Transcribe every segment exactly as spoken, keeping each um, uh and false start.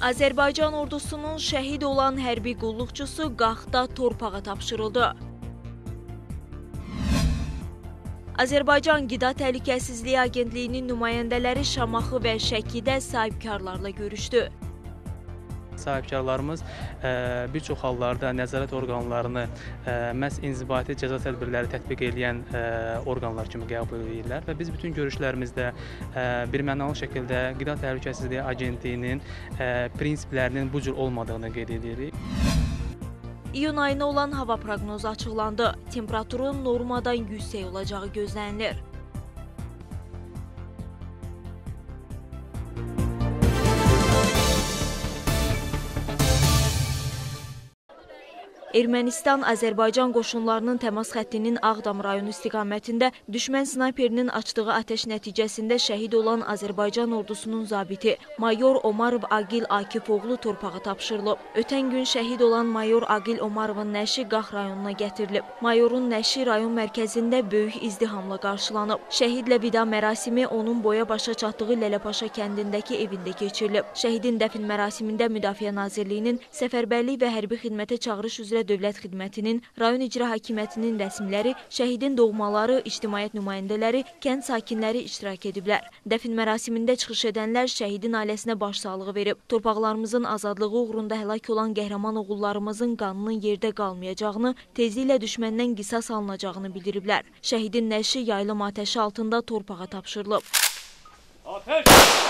Azərbaycan ordusunun şəhid olan hərbi qulluqçusu Qaxda torpağa tapşırıldı. Azərbaycan Qida Təhlükəsizliyi Agentliyinin nümayəndələri Şamaxı və Şəkidə sahibkarlarla görüşdü. Sahibkarlarımız e, bir çox hallarda nəzarət orqanlarını e, məhz inzibati cəza tədbirləri tətbiq edən e, orqanlar kimi qəbul edirlər və biz bütün görüşlərimizdə e, birmənalı şəkildə Qida Təhlükəsizliyi Agentliyinin e, prinsiplərinin bu cür olmadığını qeyd edirik. İyun ayına olan hava proqnozu açıqlandı. Temperaturun normadan yüksək olacağı gözlənilir. Ermənistan-Azərbaycan qoşunlarının təmas xəttinin Ağdam rayonu istiqamətində düşmən snayperinin açdığı atəş nəticəsində şəhid olan Azərbaycan ordusunun zabiti Mayor Omarov Agil Akifoğlu torpağa tapşırılıb. Ötən gün şəhid olan Mayor Agil Omarovun nəşi Qax rayonuna gətirilib. Mayorun nəşi rayon mərkəzində böyük izdihamla qarşılanıb. Şəhidlə vida mərasimi onun boya başa çatdığı Lələpaşa kəndindəki evində keçirilib. Şəhidin dəfn mərasimində Müdafiə Nazirliyinin Səfərbərlik və Hərbi Xidmətə çağırış üzrə Dövlət Xidmətinin, rayon icra hakimiyyətinin rəsmiləri, şəhidin doğmaları, ictimaiyyət nümayəndələri, kənd sakinləri iştirak ediblər. Dəfn mərasimində çıxış edənlər şəhidin ailəsinə başsağlığı verib. Torpaqlarımızın azadlığı uğrunda həlak olan qəhrəman oğullarımızın qanının yerdə qalmayacağını, tezliklə düşməndən qisas alınacağını bildiriblər. Şəhidin nəşi yaylım atəşi altında torpağa tapşırılıb. Ateş!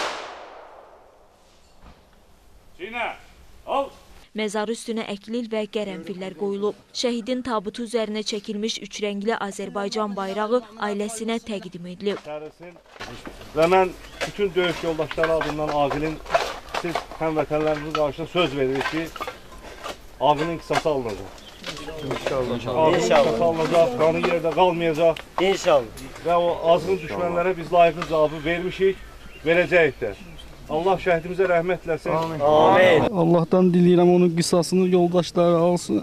Çiğnə! Al! Məzarı üstünə əklil və qərənfillər qoyulub. Şəhidin tabutu üzərinə çəkilmiş üç rəngli Azərbaycan bayrağı ailəsinə təqdim edilib. Və mən bütün döyüş yoldaşları adından Aqilin, siz həmvətənlərimizin qarşısında söz veririk ki, Aqilin qisası alınacaq. İnşallah. Aqilin qisası alınacaq, qanı yerdə qalmayacaq. İnşallah. Və o azğın düşmənlərə biz layiqli cavabı vermişik, verəcəyik də. Allah şəhidimizə rəhmət eləsin. Amin. Allah'tan diləyirəm onun qisasını yoldaşları alsın.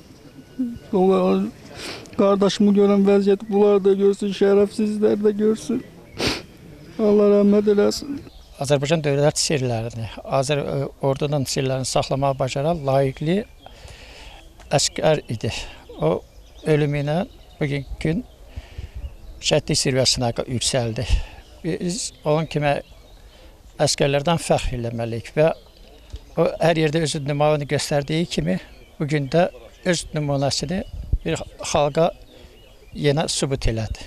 Qardaşımı görən vəziyyət bunlar da görsün, şərəfsizlər də görsün. Allah rəhmət eləsin. Azərbaycan dövlət sirlərini, Azər ordunun sirlərini saxlamağa bacaran layiqli əskər idi. O ölümünə bugünkü gün şəhidlik zirvəsinə yüksəldi. Biz onun kimi əskərlərdən fəxr eləməliyik və o hər yerdə öz nümunəsini göstərdiyi kimi bugün də öz nümunəsini bir xalqa yenə sübut elədi.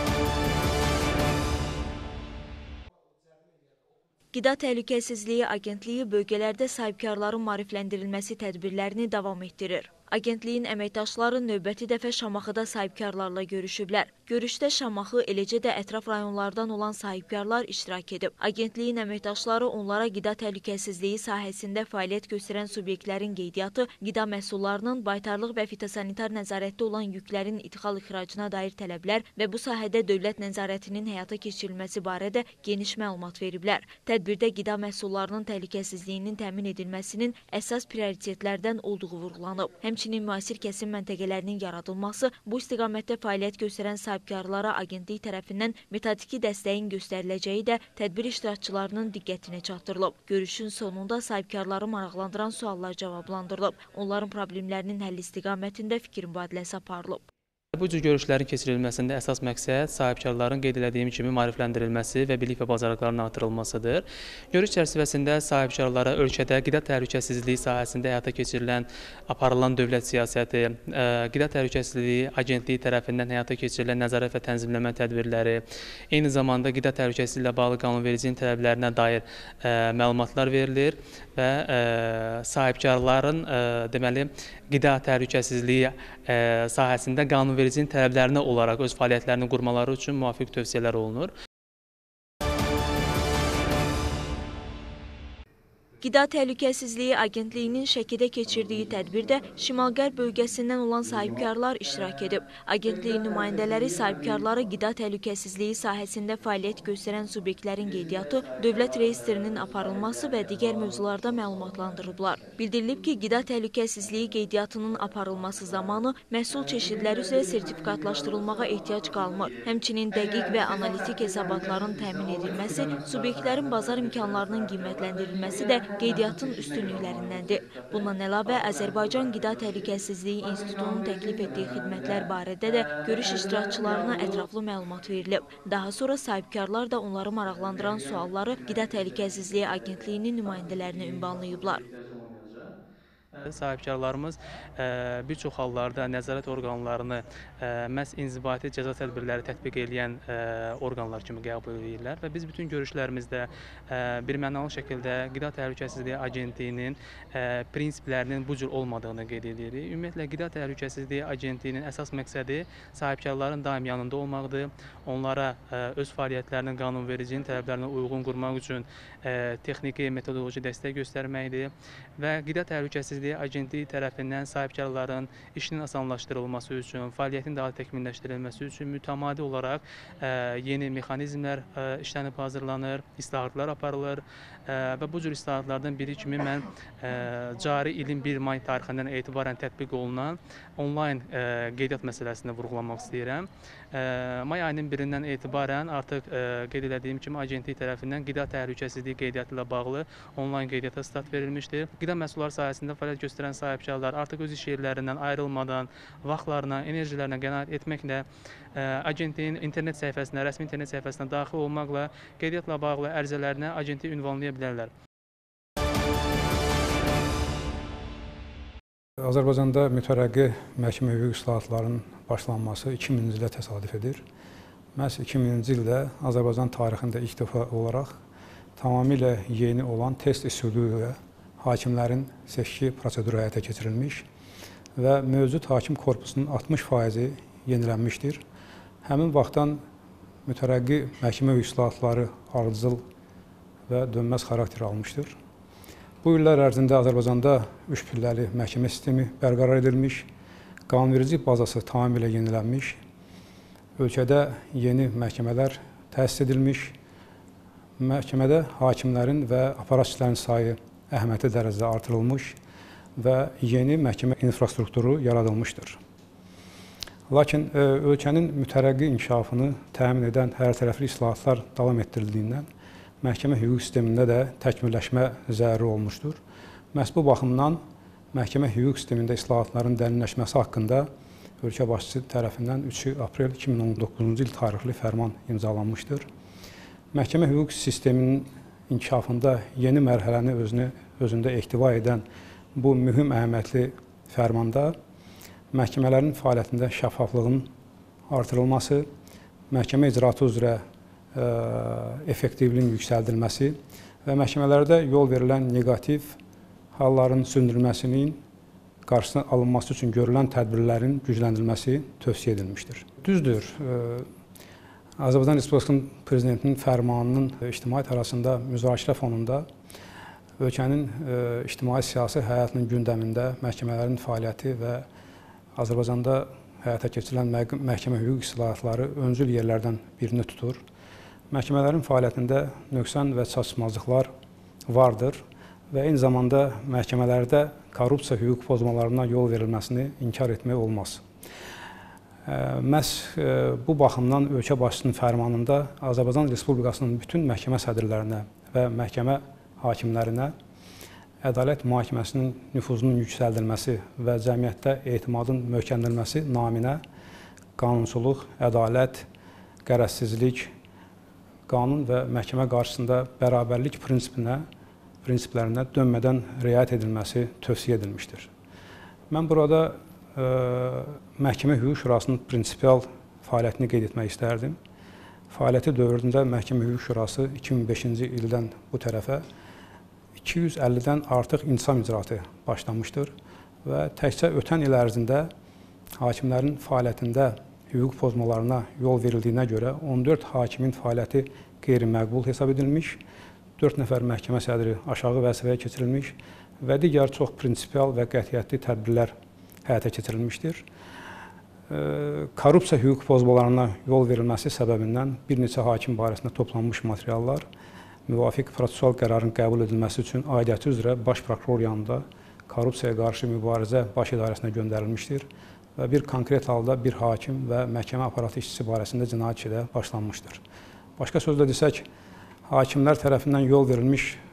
Qida Təhlükəsizliyi Agentliyi bölgələrdə sahibkarların maarifləndirilməsi tədbirlərini davam etdirir. Agentliyin əməkdaşları növbəti dəfə Şamaxıda sahibkarlarla görüşüblər. Görüşdə Şamaxı, eləcə də ətraf rayonlardan olan sahibkarlar iştirak edib. Agentliyin əməkdaşları onlara qida təhlükəsizliyi sahəsində fəaliyyət göstərən subyektlərin qeydiyyatı, qida məhsullarının baytarlıq və fitosanitar nəzarətdə olan yüklərin idxal ixracına dair tələblər və bu sahədə dövlət nəzarətinin həyata keçirilməsi barədə geniş məlumat veriblər. Tədbirdə qida məhsullarının təhlükəsizliyinin təmin edilməsinin əsas prioritetlərdən olduğu vurğulanıb. Həmçinin müasir kəsim məntəqələrinin yaradılması, bu istiqamətdə fəaliyyət göstərən sahibkarlara agentlik tərəfindən metodiki dəstəyin göstəriləcəyi də tədbir iştirakçılarının diqqətinə çatdırılıb. Görüşün sonunda sahibkarları maraqlandıran suallar cavablandırılıb. Onların problemlərinin həlli istiqamətində fikir mübadiləsi aparılıb. Bu cür görüşlərin keçirilməsində əsas məqsəd sahibkarların qeyd etdiyim kimi maarifləndirilməsi və bilik və bacarıqlarının artırılmasıdır. Görüş çərçivəsində sahibkarlara ölkədə qida təhlükəsizliyi sahəsində həyata keçirilən, aparılan dövlət siyasəti, Qida Təhlükəsizliyi Agentliyi tərəfindən həyata keçirilən nəzarət və tənzimləmə tədbirləri, eyni zamanda qida təhlükəsizliyi ilə bağlı qanunvericiliyin tələblərinə dair məlumatlar verilir və sahibkarların deməli qida təhlükəsizliyi sahəsində qanunvericiliyin tələblərinə olaraq öz fəaliyyətlərini qurmaları üçün müvafiq tövsiyələr olunur. Qida Təhlükəsizliyi Agentliyinin Şəkidə keçirdiyi tədbirdə Şimal-Qərb bölgəsindən olan sahibkarlar iştirak edib. Agentliyin nümayəndələri sahibkarları qida təhlükəsizliyi sahəsində fəaliyyət göstərən subyektlərin qeydiyyatı, dövlət reyestrinin aparılması və digər mövzularda məlumatlandırıblar. Bildirilib ki, qida təhlükəsizliyi qeydiyyatının aparılması zamanı məhsul çeşidləri üzrə sertifikatlaşdırılmağa ehtiyac qalmır. Həmçinin dəqiq və analitik hesabatların təmin edilməsi, subyektlərin bazar imkanlarının qiymətləndirilməsi də qeydiyyatın üstünlüklərindəndir. Bundan əlavə, Azərbaycan Qida Təhlükəsizliyi İnstitutunun təklif etdiyi xidmətlər barədə də görüş iştirakçılarına ətraflı məlumat verilib. Daha sonra sahibkarlar da onları maraqlandıran sualları Qida Təhlükəsizliyi Agentliyinin nümayəndələrinə ünvanlayıblar. Sahibkarlarımız bir çox hallarda nəzarət orqanlarını məhz inzibati cəza tədbirləri tətbiq edən orqanlar kimi qəbul edirlər və biz bütün görüşlərimizdə birmənalı şəkildə Qida Təhlükəsizliyi Agentliyinin prinsiplərinin bu cür olmadığını qeyd edirik. Ümumiyyətlə, Qida Təhlükəsizliyi Agentliyinin əsas məqsədi sahibkarların daim yanında olmaqdır, onlara öz fəaliyyətlərinin qanunvericiliyin tələblərinə uyğun qurmaq üçün texniki, metodoloji dəstək göstərməkdir və Qida Təhlükəsizliyi Agentliyi tərəfindən sahibkarların işinin asanlaşdırılması üçün, fəaliyyətin daha təkmilləşdirilməsi üçün mütəmadi olaraq yeni mexanizmlər işlənib hazırlanır, islahatlar aparılır və bu cür islahatlardan biri kimi mən cari ilin bir may tarixindən etibarən tətbiq olunan onlayn qeydiyyat məsələsini vurğulamaq istəyirəm. May ayının birindən etibarən artıq qeyd edildiyim kimi agentlik tərəfindən qida təhlükəsizliyi qeydiyyatı ilə bağlı onlayn qeydiyyata start verilmişdir. Qida məhsulları sahəsində fəaliyyət göstərən sahibkarlar artıq öz iş yerlərindən ayrılmadan, vaxtlarına, enerjilərinə qənaət etməklə agentliyin internet səhifəsinə, rəsmi internet səhifəsinə daxil olmaqla qeydiyyatla bağlı ərizələrinə agentliyi ünvanlaya bilərlər. Azərbaycanda mütərəqqi məhkəmə hüquq islahatlarının başlanması iki minci ilə təsadüf edir. Məhz iki minci ildə Azərbaycan tarixində ilk dəfə olaraq tamamilə yeni olan test üsulu ilə hakimlərin seçki proseduru həyata keçirilmiş və mövcud hakim korpusunun altmış faizi yenilənmişdir. Həmin vaxtdan mütərəqqi məhkəmə hüquq islahatları ardıcıl və dönməz xarakter almışdır. Bu illər ərzində Azərbaycanda üç pilləli məhkəmə sistemi bərqərar edilmiş, qanunverici bazası tamamilə yenilənmiş, ölkədə yeni məhkəmələr təsis edilmiş, məhkəmədə hakimlərin və aparatçilərin sayı əhəmiyyətli dərəcədə artırılmış və yeni məhkəmə infrastrukturu yaradılmışdır. Lakin ölkənin mütərəqqi inkişafını təmin edən hərtərəfli islahatlar davam etdirildiyindən məhkəmə hüquq sistemində də təkmilləşmə zəruri olmuşdur. Məhz bu baxımdan məhkəmə hüquq sistemində islahatların dərinləşməsi haqqında ölkə başçısı tərəfindən üç aprel iki min on doqquzuncu il tarixli fərman imzalanmışdır. Məhkəmə hüquq sisteminin inkişafında yeni mərhələni özünü, özündə ehtiva edən bu mühüm əhəmiyyətli fərmanda məhkəmələrin fəaliyyətində şəffaflığın artırılması, məhkəmə icraatı üzrə ə, effektivliyin yüksəldilməsi və məhkəmələrdə yol verilən negativ halların söndürülməsinin qarşısına alınması üçün görülən tədbirlərin gücləndirilməsi tövsiyə edilmişdir. Düzdür, ə, Azərbaycan Respublikasının Prezidentinin fərmanının ictimaiyyət arasında müzakirə fonunda ölkənin ə, ictimai-siyasi həyatının gündəmində məhkəmələrin fəaliyyəti və Azərbaycanda həyata keçirilən məhkəmə hüquq islahatları öncül yerlərdən birini tutur. Məhkəmələrin fəaliyyətində nöqsan və çatışmazlıqlar vardır və eyni zamanda məhkəmələrdə korrupsiya hüquq pozmalarına yol verilməsini inkar etmək olmaz. Məhz bu baxımdan ölkə başçısının fərmanında Azərbaycan Respublikasının bütün məhkəmə sədrlərinə və məhkəmə hakimlərinə ədalət mühakiməsinin nüfuzunun yüksəldilməsi və cəmiyyətdə etimadın möhkəmlənməsi naminə qanunçuluq, ədalət, qərəzsizlik, qanun və məhkəmə qarşısında bərabərlik prinsipinə, prinsiplərinə dönmədən riayət edilməsi tövsiyə edilmişdir. Mən burada ə, Məhkəmə Hüquq Şurasının prinsipial fəaliyyətini qeyd etmək istərdim. Fəaliyyəti dövründə Məhkəmə Hüquq Şurası iki min beşinci ildən bu tərəfə iki yüz əllidən artıq intisam icraatı başlamışdır və təkcə ötən il ərzində hakimlərin fəaliyyətində hüquq pozmalarına yol verildiyinə görə on dörd hakimin fəaliyyəti qeyri-məqbul hesab edilmiş, dörd nəfər məhkəmə sədri aşağı vəzifəyə keçirilmiş və digər çox prinsipial və qətiyyətli tədbirlər həyata keçirilmişdir. Korrupsiya hüquq pozmalarına yol verilməsi səbəbindən bir neçə hakim barəsində toplanmış materiallar müvafiq prosessual qərarın qəbul edilməsi üçün aidiyyəti üzrə baş prokuror yanında korrupsiyaya qarşı mübarizə baş idarəsinə göndərilmişdir və bir konkret halda bir hakim və məhkəmə aparatı işçisi barəsində cinayət işi də başlanmışdır. Başqa sözlə desək, hakimlər tərəfindən yol verilmiş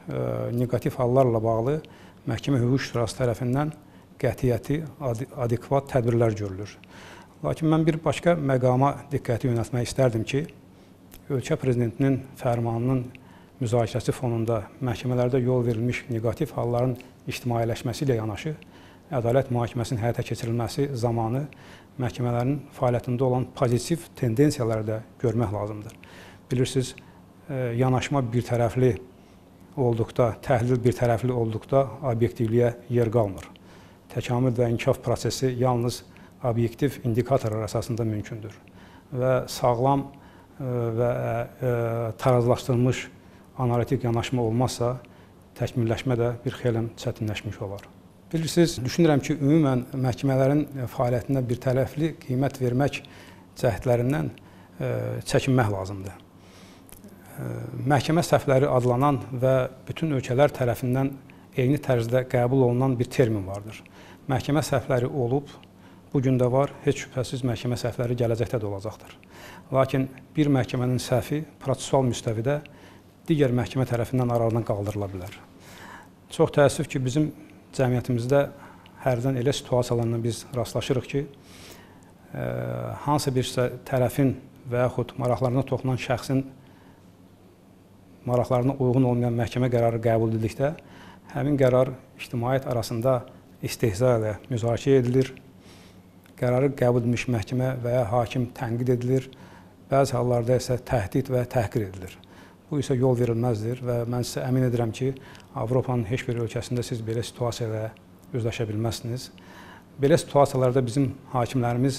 neqativ hallarla bağlı Məhkəmə Hüquq Şurası tərəfindən qətiyyəti, adekvat tədbirlər görülür. Lakin mən bir başqa məqama diqqəti yönəltmək istərdim ki, ölkə prezidentinin fərmanının müzakirəsi fonunda məhkəmələrdə yol verilmiş neqativ halların ictimailəşməsi ilə yanaşı, ədalət mühakiməsinin həyata keçirilməsi zamanı məhkəmələrin fəaliyyətində olan pozitiv tendensiyaları da görmək lazımdır. Bilirsiniz, yanaşma bir tərəfli olduqda, təhlil bir tərəfli olduqda obyektivliyə yer qalmır. Təkamül və inkişaf prosesi yalnız obyektiv indikatorlar əsasında mümkündür və sağlam və tarazlaşdırılmış analitik yanaşma olmazsa, təkmilləşmə də bir xeyli çətinləşmiş olar. Bilirsiniz, düşünürəm ki, ümumən məhkəmələrin fəaliyyətində bir tərəfli qiymət vermək cəhdlərindən çəkinmək lazımdır. Məhkəmə səhvləri adlanan və bütün ölkələr tərəfindən eyni tərzdə qəbul olunan bir termin vardır. Məhkəmə səhvləri olub, bugün də var, heç şübhəsiz məhkəmə səhvləri gələcəkdə də olacaqdır. Lakin bir məhkəmənin səhvi prosessual müstəvidə digər məhkəmə tərəfindən aradan qaldırıla bilər. Çox təəssüf ki, bizim cəmiyyətimizdə hərdən elə situasiyalarla biz rastlaşırıq ki, hansı bir tərəfin və yaxud maraqlarına toxunan şəxsin maraqlarına uyğun olmayan məhkəmə qərarı qəbul edildikdə, həmin qərar ictimaiyyət arasında istehza ilə müzakirə edilir, qərarı qəbul edilmiş məhkəmə və ya hakim tənqid edilir, bəzi hallarda isə təhdid və təhqir edilir. Bu isə yol verilməzdir və mən sizə əmin edirəm ki, Avropanın heç bir ölkəsində siz belə situasiyayla üzləşə bilməzsiniz. Belə situasiyalarda bizim hakimlərimiz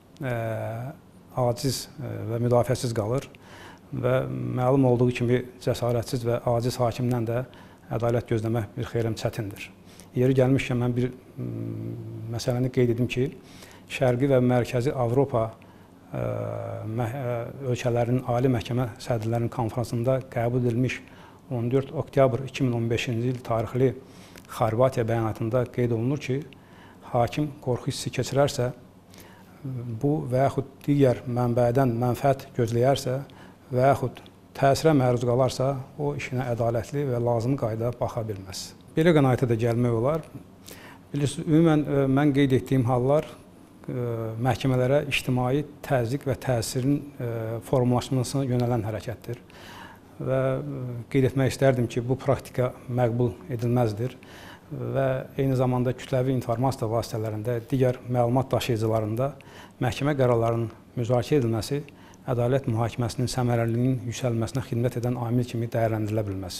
aciz və müdafiəsiz qalır və məlum olduğu kimi cəsarətsiz və aciz hakimdən də ədalət gözləmək bir xeyli çətindir. Yeri gəlmişkən mən bir məsələni qeyd edim ki, Şərqi və Mərkəzi Avropa ölkələrinin ali məhkəmə sədrlərinin konfransında qəbul edilmiş on dörd oktyabr iki min on beşinci il tarixli Xorvatiya bəyanatında qeyd olunur ki, hakim qorxu hissi keçirərsə, bu və yaxud digər mənbədən mənfəət gözləyərsə və yaxud təsirə məruz qalarsa, o işinə ədalətli və lazım qayda baxa bilməz. Belə qənaətə də gəlmək olar. Bilirsiniz, ümumən mən qeyd etdiyim hallar məhkəmələrə ictimai təzyiq və təsirin formalaşmasına yönələn hərəkətdir. Və qeyd etmək istərdim ki, bu praktika məqbul edilməzdir və eyni zamanda kütləvi informasiya vasitələrində, digər məlumat daşıyıcılarında məhkəmə qərarlarının müzakirə edilməsi ədalət mühakiməsinin səmərəliliyinin yüksəlməsinə xidmət edən amil kimi dəyərləndirilə bilməz.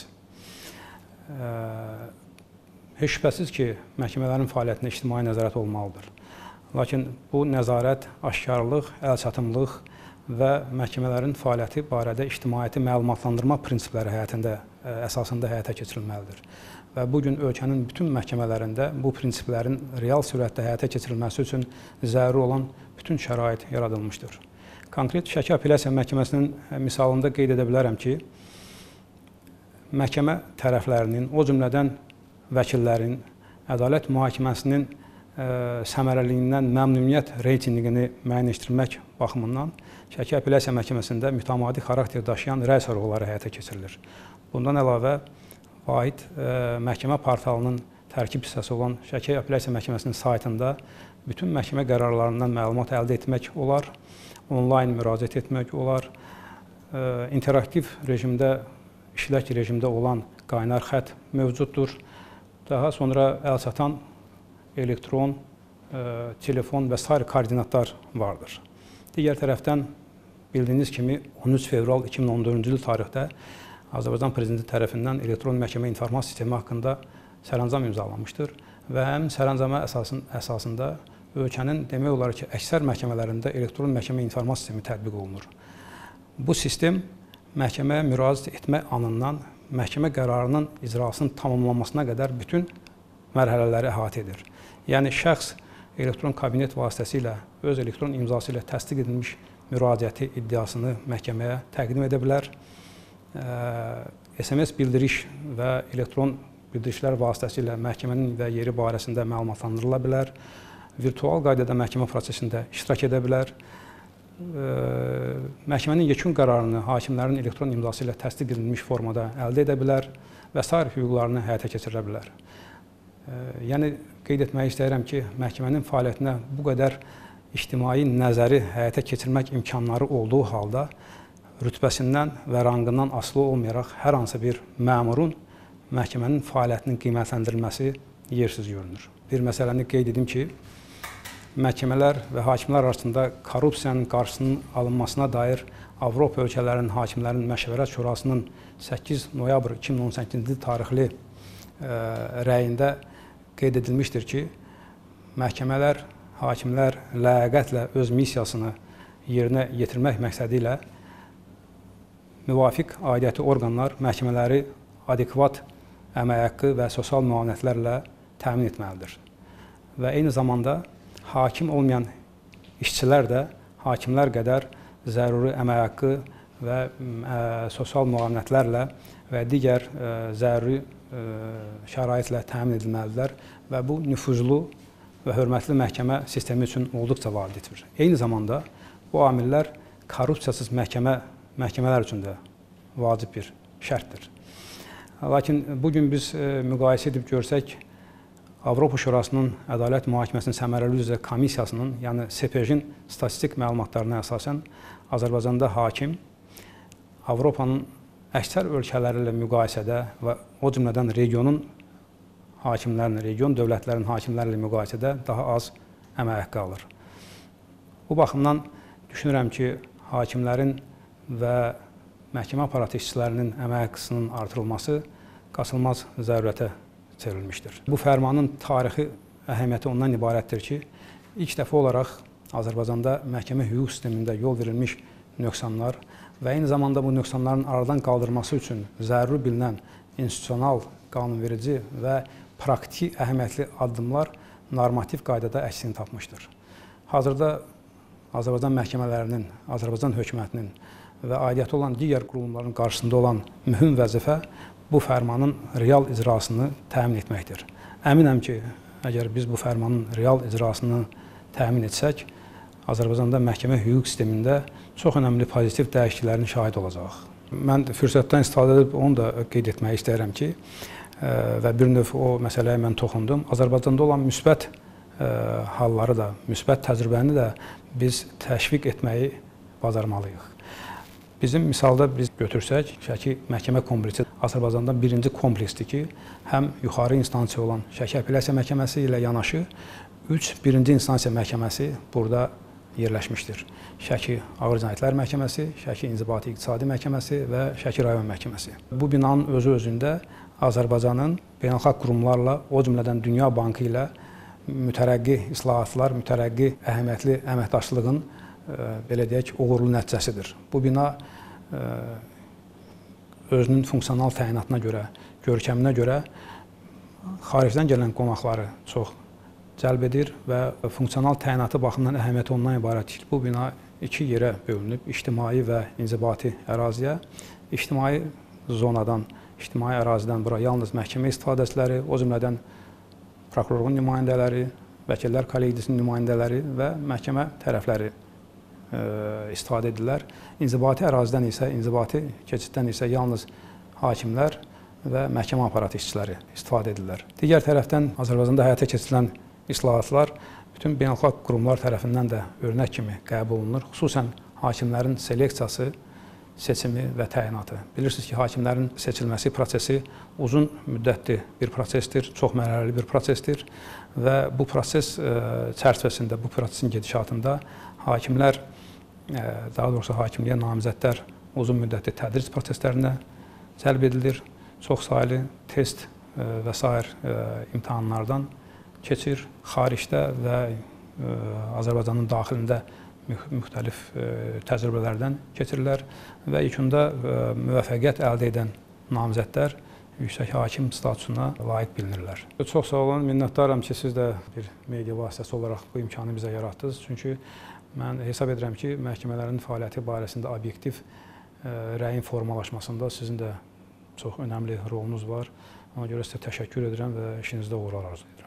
Heç şübhəsiz ki, məhkəmələrin fəaliyyətində ictimai nəzarət olmalıdır. Lakin bu nəzarət, aşkarlıq, əlçatımlıq və məhkəmələrin fəaliyyəti barədə ictimaiyyəti məlumatlandırma prinsipləri həyatında əsasında həyata keçirilməlidir. Və bugün ölkənin bütün məhkəmələrində bu prinsiplərin real sürətdə həyata keçirilməsi üçün zəruri olan bütün şərait yaradılmışdır. Konkret Şəki Apellyasiya Məhkəməsinin misalında qeyd edə bilərəm ki, məhkəmə tərəflərinin, o cümlədən vəkillərin, ədalət mühakiməsinin səmərəliyindən məmnuniyyət reytinqini müəyyənləşdirmək baxımından Şəki Apellyasiya Məhkəməsində mütəmadi xarakter daşıyan rəy sorğuları həyata keçirilir. Bundan əlavə, vahid məhkəmə portalının tərkib hissəsi olan Şəki Apellyasiya Məhkəməsinin saytında bütün məhkəmə qərarlarından məlumat əldə etmək olar, onlayn müraciət etmək olar, interaktiv rejimdə, işlək rejimdə olan qaynar xətt mövcuddur. Daha sonra əlçatan elektron, telefon və sair koordinatlar vardır. Digər tərəfdən bildiyiniz kimi on üç fevral iki min on dördüncü il tarixdə Azərbaycan Prezidenti tərəfindən elektron məhkəmə informasiya sistemi haqqında sərəncam imzalanmışdır və həmin sərəncama əsasında ölkənin demək olar ki, əksər məhkəmələrində elektron məhkəmə informasiya sistemi tətbiq olunur. Bu sistem məhkəməyə müraciət etmək anından məhkəmə qərarının icrasının tamamlanmasına qədər bütün mərhələləri əhatə edir. Yəni, şəxs elektron kabinet vasitəsilə, öz elektron imzası ilə təsdiq edilmiş müraciəti, iddiasını məhkəməyə təqdim edə bilər. S M S bildiriş və elektron bildirişlər vasitəsilə məhkəmənin və yeri barəsində məlumatlandırıla bilər. Virtual qaydada məhkəmə prosesində iştirak edə bilər. Məhkəmənin yekun qərarını hakimlərin elektron imzası ilə təsdiq edilmiş formada əldə edə bilər və sair hüquqlarını həyata keçirə bilər. Yəni, qeyd etmək istəyirəm ki, məhkəmənin fəaliyyətinə bu qədər ictimai nəzəri həyata keçirmək imkanları olduğu halda rütbəsindən və rangından asılı olmayaraq hər hansı bir məmurun məhkəmənin fəaliyyətinin qiymətləndirilməsi yersiz görünür. Bir məsələni qeyd edim ki, məhkəmələr və hakimlər arasında korrupsiyanın qarşısının alınmasına dair Avropa ölkələrinin hakimlərinin məşvərət şurasının səkkiz noyabr iki min on səkkizinci il tarixli rəyində qeyd edilmişdir ki, məhkəmələr, hakimlər ləyaqətlə öz missiyasını yerinə yetirmək məqsədi ilə müvafiq aidiyyəti orqanlar məhkəmələri adekvat əmək haqqı və sosial müavinətlərlə təmin etməlidir. Və eyni zamanda hakim olmayan işçilər də hakimlər qədər zəruri əmək haqqı və sosial müavinətlərlə və digər zəruri şəraitlə təmin edilməlidirlər və bu nüfuzlu və hörmətli məhkəmə sistemi üçün olduqca vacibdir. Eyni zamanda bu amillər korrupsiyasız məhkəmə, məhkəmələr üçün də vacib bir şərtdir. Lakin bugün biz müqayisə edib görsək, Avropa Şurasının Ədalət Mühakiməsinin Səmərəli üzrə Komissiyasının, yəni S P J-in statistik məlumatlarına əsasən Azərbaycanda hakim Avropanın əksər ölkələri ilə müqayisədə və o cümlədən regionun hakimlərinin, region dövlətlərinin hakimləri ilə müqayisədə daha az əmək haqqı alır. Bu baxımdan düşünürəm ki, hakimlərin və məhkəmə aparatı işçilərinin əmək haqqısının artırılması qaçılmaz zərurətə çevrilmişdir. Bu fərmanın tarixi əhəmiyyəti ondan ibarətdir ki, ilk dəfə olaraq Azərbaycanda məhkəmə hüquq sistemində yol verilmiş nöqsanlar və eyni zamanda bu nöqsanların aradan qaldırılması üçün zəruri bilinən institusional, qanunverici və praktiki əhəmiyyətli addımlar normativ qaydada əksini tapmışdır. Hazırda Azərbaycan məhkəmələrinin, Azərbaycan hökumətinin və aidiyyəti olan digər qurumların qarşısında olan mühüm vəzifə bu fərmanın real icrasını təmin etməkdir. Əminəm ki, əgər biz bu fərmanın real icrasını təmin etsək, Azərbaycanda məhkəmə hüquq sistemində çox önəmli pozitiv dəyişikliklərin şahid olacaq. Mən fürsətdən istifadə edib onu da qeyd etmək istəyirəm ki, və bir növ o məsələyə mən toxundum. Azərbaycanda olan müsbət halları da, müsbət təcrübəni də biz təşviq etməyi bacarmalıyıq. Bizim misalda biz götürsək, Şəki məhkəmə kompleksi Azərbaycanda birinci kompleksdir ki, həm yuxarı instansiya olan Şəki Apellyasiya Məhkəməsi ilə yanaşı üç birinci instansiya məhkəməsi burada yerləşmişdir. Şəki Ağır Cinayətlər Məhkəməsi, Şəki İnzibati İqtisadi Məhkəməsi və Şəki Rayon Məhkəməsi. Bu binanın özü özündə Azərbaycanın beynəlxalq qurumlarla, o cümlədən Dünya Bankı ilə mütərəqqi islahatlar, mütərəqqi əhəmiyyətli əməkdaşlığın belə deyək, uğurlu nəticəsidir. Bu bina özünün funksional təyinatına görə, görkəminə görə xaricdən gələn qonaqları çox cəlb edir və funksional təyinatı baxımından əhəmiyyəti ondan ibarətdir. Bu bina iki yerə bölünüb, ictimai və inzibati əraziyə. İctimai zonadan, ictimai ərazidən bura yalnız məhkəmə istifadəçiləri, o cümlədən prokurorun nümayəndələri, vəkillər kollegiyasının nümayəndələri və məhkəmə tərəfləri istifadə edirlər. İnzibati ərazidən isə, inzibati keçiddən isə yalnız hakimlər və məhkəmə aparatı işçiləri istifadə edirlər. Digər tərəfdən Azərbaycanda həyata keçirilən islahatlar bütün beynəlxalq qurumlar tərəfindən də örnək kimi qəbul olunur. Xüsusən hakimlərin seleksiyası, seçimi və təyinatı. Bilirsiniz ki, hakimlərin seçilməsi prosesi uzun müddətli bir prosesdir, çox mərhələli bir prosesdir və bu proses çərçivəsində, bu prosesin gedişatında hakimlər, daha doğrusu hakimliyə namizədlər uzun müddətli tədris proseslərinə cəlb edilir. Çox saylı test və sair imtahanlardan keçir. Xaricdə və Azərbaycanın daxilində müxtəlif təcrübələrdən keçirirlər və ilkunda müvəffəqiyyət əldə edən namizədlər yüksək hakim statusuna layiq bilinirlər. Çox sağ olun, minnətdaram ki, siz də bir media vasitəsi olaraq bu imkanı bizə yaratdınız. Çünki mən hesab edirəm ki, məhkəmələrin fəaliyyəti barəsində obyektiv rəyin formalaşmasında sizin də çox önəmli rolunuz var. Ona görə sizə təşəkkür edirəm və işinizdə uğurlar arzu edirəm.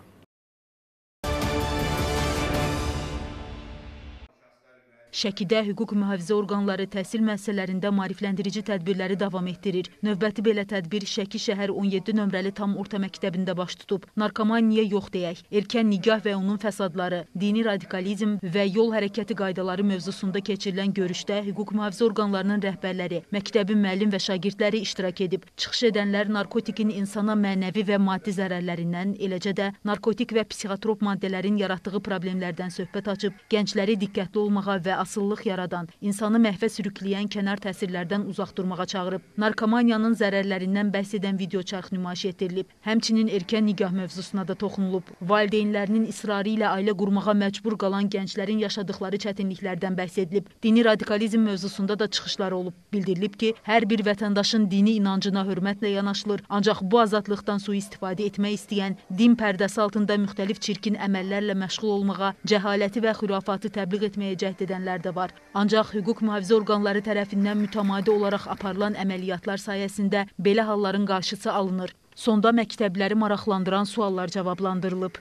Şəkidə hüquq mühafizə orqanları təhsil müəssisələrində maarifləndirici tədbirləri davam etdirir. Növbəti belə tədbir Şəki şəhər on yeddi nömrəli tam orta məktəbində baş tutub. Narkomaniya yox deyək, erkən nigah və onun fəsadları, dini radikalizm və yol hərəkəti qaydaları mövzusunda keçirilən görüşdə hüquq mühafizə orqanlarının rəhbərləri, məktəbin müəllim və şagirdləri iştirak edib. Çıxış edənlər narkotikin insana mənəvi və maddi zərərlərindən, eləcə də narkotik və psixotrop maddələrin yaratdığı problemlərdən söhbət açıb, gəncləri diqqətli olmağa və asıllıq yaradan, insanı məhvə sürükləyən kənar təsirlərdən uzaq durmağa çağırıb. Narkomaniyanın zərərlərindən bəhs edən videoçarx nümayiş etdirilib. Həmçinin erkən nigah mövzusuna da toxunulub. Valideynlərinin israrı ilə ailə qurmağa məcbur qalan gənclərin yaşadıkları çətinliklərdən bəhs edilib. Dini radikalizm mövzusunda da çıxışlar olub. Bildirilib ki, hər bir vətəndaşın dini inancına hörmətlə yanaşılır, ancaq bu azadlıqdan sui-istifadə etmək istəyən, din pərdəsi altında müxtəlif çirkin əməllərlə məşğul olmağa, cəhaləti və xürafatı təbliğ etməyə cəhd edənlər də var. Ancaq hüquq mühafizə orqanları tərəfindən mütəmadi olaraq aparılan əməliyyatlar sayəsində belə halların qarşısı alınır. Sonda məktəbləri maraqlandıran suallar cavablandırılıb.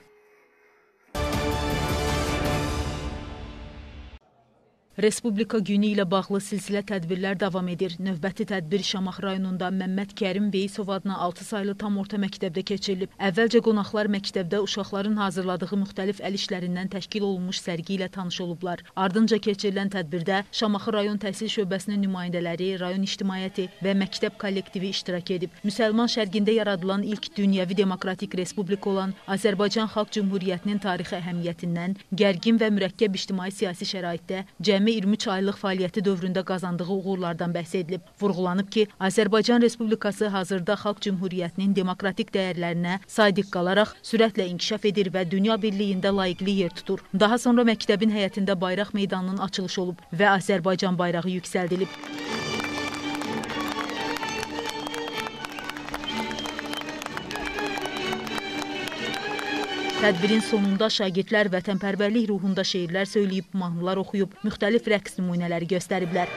Respublika günü ilə bağlı silsilə tədbirlər davam edir. Növbəti tədbir Şamaxı rayonunda Məmməd Kərim Veysov adına altı saylı tam orta məktəbdə keçirilib. Əvvəlcə qonaqlar məktəbdə uşaqların hazırladığı müxtəlif əl işlərindən təşkil olunmuş sərgi ilə tanış olublar. Ardınca keçirilən tədbirdə Şamaxı rayon təhsil şöbəsinin nümayəndələri, rayon ictimaiyyəti və məktəb kollektivi iştirak edib. Müsəlman şərqində yaradılan ilk dünyəvi demokratik respublika olan Azərbaycan Xalq Cümhuriyyətinin tarixi əhəmiyyətindən, gərgin və mürəkkəb ictimai-siyasi şəraitdə cəmi iyirmi üç aylıq fəaliyyəti dövründə qazandığı uğurlardan bəhs edilib. Vurğulanıb ki, Azərbaycan Respublikası hazırda Xalq Cümhuriyyətinin demokratik dəyərlərinə sadiq qalaraq sürətlə inkişaf edir və dünya birliyində layiqli yer tutur. Daha sonra məktəbin həyətində bayraq meydanının açılışı olub və Azərbaycan bayrağı yüksəldilib. Tədbirin sonunda şagirdlər vətənpərvərlik ruhunda şeirlər söyləyib, mahnılar oxuyub, müxtəlif rəqs nümunələri göstəriblər.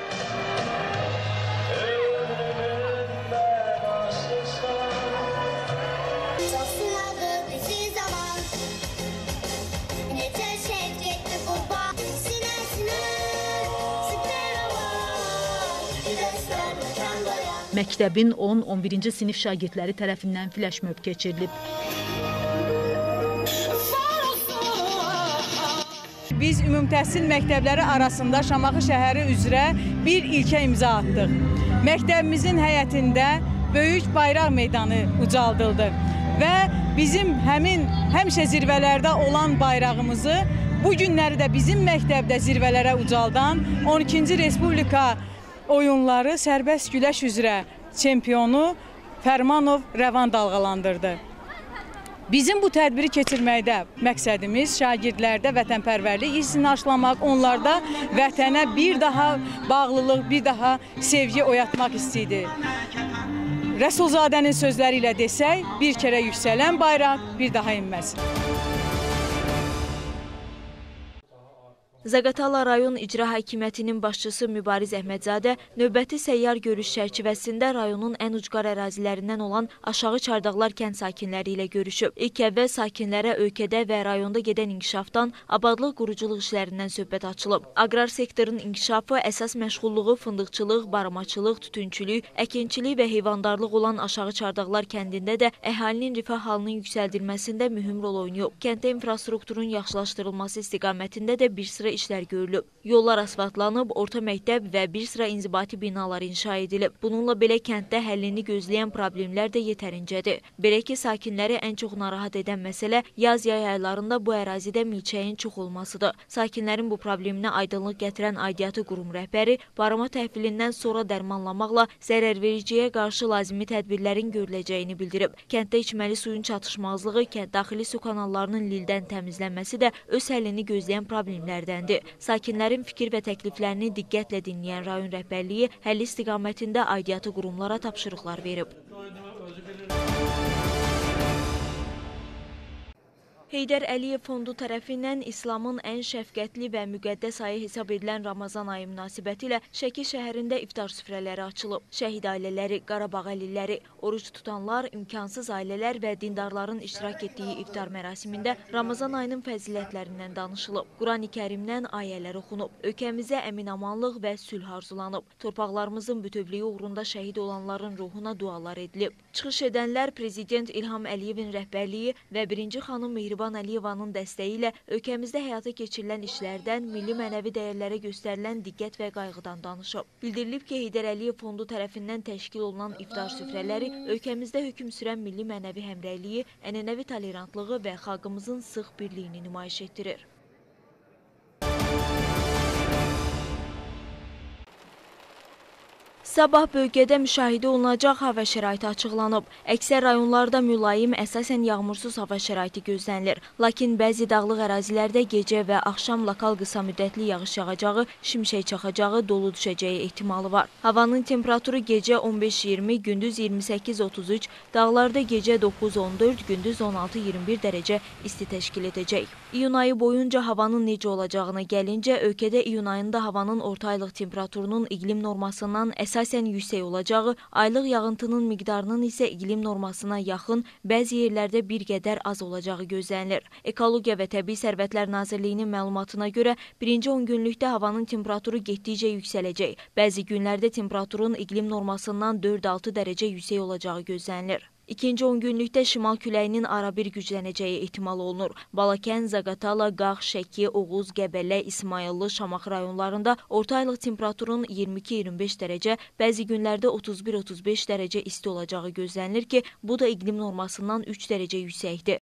Məktəbin on on birinci sinif şagirdləri tərəfindən fləşmöb keçirilib. Biz ümumtəhsil məktəbləri arasında Şamaxı şəhəri üzrə bir ilkə imza atdıq. Məktəbimizin həyətində böyük bayraq meydanı ucaldıldı və bizim həmin həmişə zirvələrdə olan bayrağımızı bu günləri də bizim məktəbdə zirvələrə ucaldan on ikinci Respublika oyunları sərbəst güləş üzrə çempionu Fərmanov Rəvan dalğalandırdı. Bizim bu tədbiri keçirməkdə məqsədimiz şagirdlərdə vətənpərvərlik hissini aşılamaq, onlarda vətənə bir daha bağlılıq, bir daha sevgi oyatmaq istəyir. Rəsulzadənin sözləri ilə desək, bir kərə yüksələn bayraq bir daha inməz. Zaqatala rayon icra hakimiyyətinin başçısı Mübariz Əhmədzadə növbəti səyyar görüş çərçivəsində rayonun ən ucqar ərazilərindən olan Aşağı Çardaqlar kənd sakinləri ilə görüşüb. İlk əvvəl sakinlərə ölkədə və rayonda gedən inkişafdan, abadlıq quruculuq işlərindən söhbət açılıb. Aqrar sektorun inkişafı əsas məşğulluğu fındıqçılıq, baramaçılıq, tütünçülük, əkinçilik və heyvandarlıq olan Aşağı Çardaqlar kəndində də əhalinin rifah halının yüksəldilməsində mühüm rol oynayıb. Kənddə infrastrukturun yaxşılaşdırılması istiqamətində də bir sıra işlər görülüb. Yollar asfaltlanıb, orta məktəb və bir sıra inzibati binalar inşa edilib. Bununla belə kənddə həllini gözləyən problemlər də yetərincədir. Belə ki, sakinləri ən çox narahat edən məsələ yaz-yay aylarında bu ərazidə milçəyin çox olmasıdır. Sakinlərin bu probleminə aydınlıq gətirən aidiyyatı qurum rəhbəri barama təhvilindən sonra dərmanlamaqla zərərvericiyə qarşı lazımi tədbirlərin görüləcəyini bildirib. Kənddə içməli suyun çatışmazlığı, kənd daxili su kanallarının lildən təmizlənməsi də öz həllini gözləyən problemlərdən. Sakinlərin fikir və təkliflərini diqqətlə dinləyən rayon rəhbərliyi həlli istiqamətində aidiyyatı qurumlara tapşırıqlar verib. Heydər Əliyev Fondu tərəfindən İslamın ən şəfqətli və müqəddəs ayı hesab edilən Ramazan ayı münasibəti ilə Şəki şəhərində iftar süfrələri açılıb. Şəhid ailələri, Qarabağ əlilləri, oruç tutanlar, imkansız ailələr və dindarların iştirak etdiyi iftar mərasimində Ramazan ayının fəzilətlərindən danışılıb. Qurani Kərimdən ayələr oxunub. Ölkəmizə əmin-amanlıq və sülh arzulanıb. Torpaqlarımızın bütövlüyü uğrunda şəhid olanların ruhuna dualar edilib. Çıxış edənlər Prezident İlham Əliyevin rəhbərliyi və birinci xanım Mehriban Əliyevanın dəstəyi ilə ölkəmizdə həyata keçirilən işlərdən, milli mənəvi dəyərlərə göstərilən diqqət və qayğıdan danışıb. Bildirilib ki, Heydər Əliyev Fondu tərəfindən təşkil olunan iftar süfrələri ölkəmizdə hökm sürən milli mənəvi həmrəyliyi, ənənəvi tolerantlığı və xalqımızın sıx birliyini nümayiş etdirir. Sabah bölgədə müşahidə olunacaq hava şəraiti açıqlanıb. Əksər rayonlarda mülayim, əsasən yağmursuz hava şəraiti gözlənilir. Lakin bəzi dağlıq ərazilərdə gecə və axşam lokal qısa müddətli yağış yağacağı, şimşək çaxacağı, dolu düşəcəyi ehtimalı var. Havanın temperaturu gecə on beş iyirmi, gündüz iyirmi səkkiz otuz üç, dağlarda gecə doqquz on dörd, gündüz on altı iyirmi bir dərəcə isti təşkil edəcək. İyun ayı boyunca havanın necə olacağına gəlincə, ölkədə iyun ayında havanın orta aylıq temperaturunun iqlim normasından əsasən yüksək olacağı, aylıq yağıntının miqdarının isə iqlim normasına yaxın, bəzi yerlərdə bir qədər az olacağı gözlənilir. Ekologiya və Təbii Sərvətlər Nazirliyinin məlumatına görə birinci on günlükdə havanın temperaturu getdikcə yüksələcək. Bəzi günlərdə temperaturun iqlim normasından dörd altı dərəcə yüksək olacağı gözlənilir. İkinci on günlükdə şimal küləyinin arabir güclənəcəyi ehtimal olunur. Balakən, Zaqatala, Qax, Şəki, Oğuz, Qəbələ, İsmayıllı, Şamaxı rayonlarında orta aylıq temperaturun iyirmi iki iyirmi beş dərəcə, bəzi günlərdə otuz bir otuz beş dərəcə isti olacağı gözlənilir ki, bu da iqlim normasından üç dərəcə yüksəkdir.